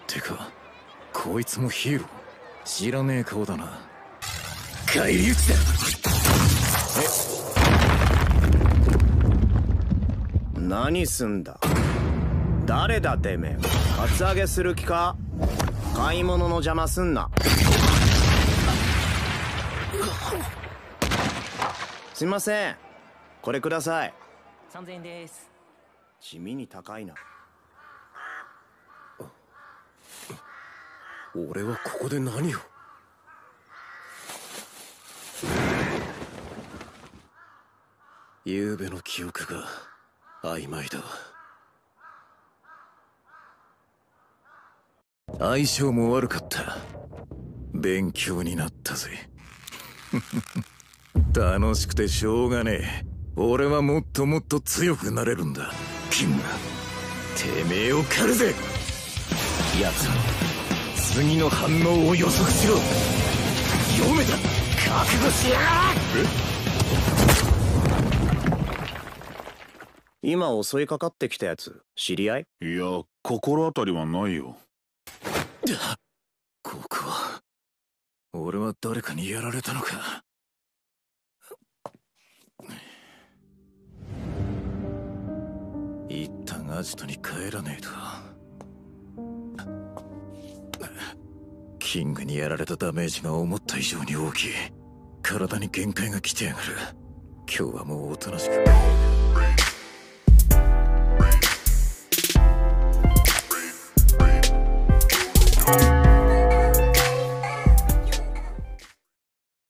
てかこいつもヒーロー？知らねえ顔だな。返り討ちだ。 何すんだ？誰だてめえ？カツアゲする気か？買い物の邪魔すんな。すいません、これください。 3000円です。 地味に高いな。 俺はここで何を？昨べの記憶が曖昧だ。相性も悪かった。勉強になったぜ。楽しくてしょうがねえ。俺はもっともっと強くなれるんだ。キング、てめえを狩るぜ。奴らの次の反応を予測しろ。読めた。覚悟しやがれ。 今襲いかかってきたやつ知り合い？ いや、心当たりはないよ。 ここは俺は誰かにやられたのか。一旦アジトに帰らねえと。キングにやられたダメージが思った以上に大きい。体に限界が来てやがる。今日はもうおとなしく。